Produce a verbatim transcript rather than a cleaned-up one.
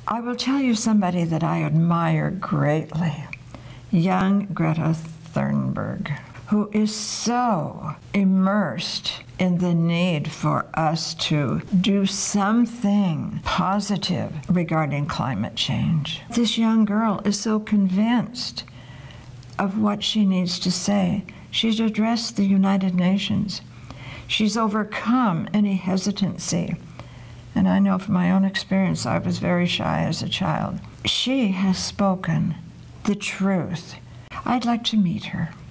I will tell you somebody that I admire greatly, young Greta Thunberg, who is so immersed in the need for us to do something positive regarding climate change. This young girl is so convinced of what she needs to say. She's addressed the United Nations. She's overcome any hesitancy. And I know from my own experience, I was very shy as a child. She has spoken the truth. I'd like to meet her.